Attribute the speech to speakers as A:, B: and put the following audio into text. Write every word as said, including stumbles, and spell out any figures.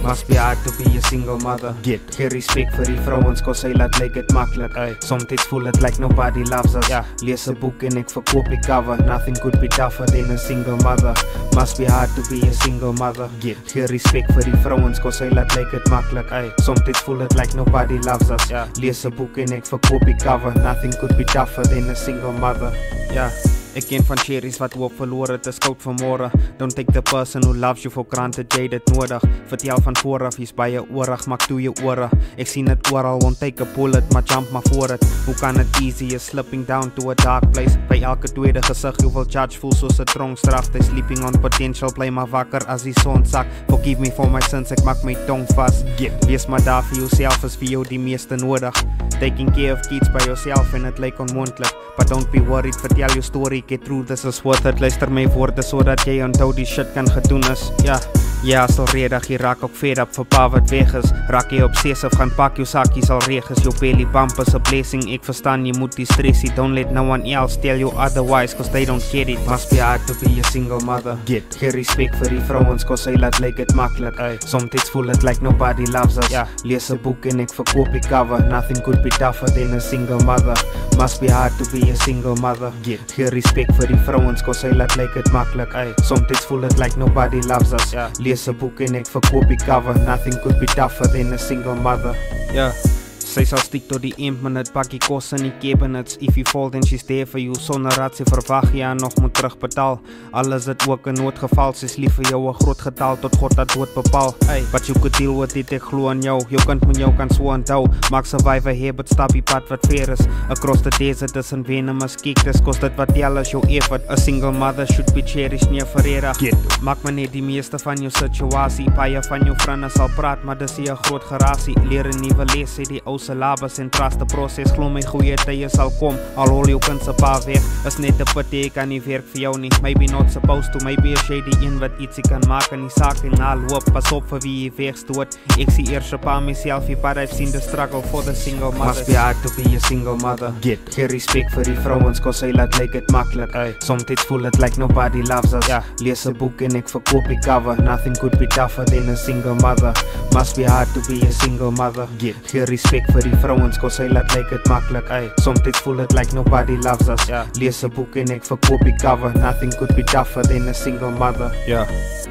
A: Must be hard to be a single mother.
B: Get
A: Geen respect vir die vrouens, cause sy laat lyk het maklik. Somtyds voel het like nobody loves us.
B: Ja.
A: Lees 'n boek en ek verkoop die cover. Nothing could be tougher than a single mother. Must be hard to be a single mother.
B: Get
A: Geen respect vir die vrouens, cause sy laat lyk het maklik. Somtyds voel het like nobody loves us.
B: Ja.
A: Lees 'n boek en ek verkoop die cover. Nothing could be tougher than a single mother.
B: Ja, ek ken van cherries wat hoop verloor het, is koud vanmorgen. Don't take the person who loves you for granted, jy dit nodig. Vertel van vooraf, hier's baie oorig, maak toe jou ore. Ek sien het oral, won't take a bullet, maar jump maar voor het. Hoe kan het easy, is slipping down to a dark place. By elke tweede gesig, you will judge, voel soos 'n tronkstraf. They sleeping on potential, bly maar wakker as die son sak. Forgive me for my sins, ek maak my tong vas.
A: Get
B: Wees maar daar vir jouself, is vir jou die meeste nodig. Taking care of kids by yourself en het lyk onmoontlik. But don't be worried, vertel jou story, get through, this is worth it. Luister my woorde, sodat jy onthou die shit kan gedoen is. Ja, ja, is al redig, jy raak ook fed up vir pa wat weg is. Raak jy obsessive, gaan pak jou sakkies al reg is. Jou belly bump is a blessing, ek verstaan, jy moet die stressie. Don't let no one else tell you otherwise, cause they don't get it.
A: Must be hard to be a single mother.
B: Get
A: Geen respect vir die vrouens, cause sy laat lyk het maklik. Somtyds voel het like nobody loves us.
B: Ja.
A: Lees 'n boek en ek verkoop die cover. Nothing could be tougher than a single mother. Must be hard to be a single mother.
B: Get
A: Geen respect vir die vrouens, cause sy laat lyk het maklik. Somtyds voel het like nobody loves us.
B: Ja.
A: Lees 'n boek en ek verkoop die cover. Nothing could be tougher than a single mother.
B: Ja, sy sal stiek tot die eind met het bakkie kos in die cabinets. If you fall then she's there for you, sonder dat sy verwag jy haar nog moet terugbetaal. Al is dit ook 'n noodgeval, sy's lief vir jou 'n groot getal tot God dat dood bepaal. Hey, but you could deal with it, ek glo aan jou. Jou kind met jou kan so onthou. Maak survive a habit, stap die pad wat ver is. Across the desert is in venomous kiektes, kos dit wat tel is jou effort. A single mother should be cherished, nie verredig.
A: Get
B: Maak maar net die meeste van jou situasie. Baie van jou vriende sal praat, maar dis 'n groot gerasie. Leer 'n nuwe les, sê die ou syllabus en trust the process. Glo my, goeie tye sal kom, al hol jou kind se pa weg. Is net 'n pity, ek kan nie werk vir jou nie. Maybe not supposed to, maybe is jy die een wat ietsie kan maak in die saak en naaloop. Pas op vir wie jy wegstoot. Ek sien eers 'n pa myself, but I've seen the struggle for the single
A: Must
B: mothers.
A: be hard to be a single mother.
B: Get
A: Geen respect vir die vrouens, cause sy laat lyk het maklik. Somtyds voel het like nobody loves us.
B: Ja.
A: Lees 'n boek en ek verkoop die cover. Nothing could be tougher than a single mother. Must be hard to be a single mother.
B: Get
A: Geen respect vir die vrouens, cause sy laat lyk het maklik. Somtyds voel het like nobody loves us.
B: Ja.
A: Lees 'n boek en ek verkoop die cover. Nothing could be tougher than a single mother.
B: Ja.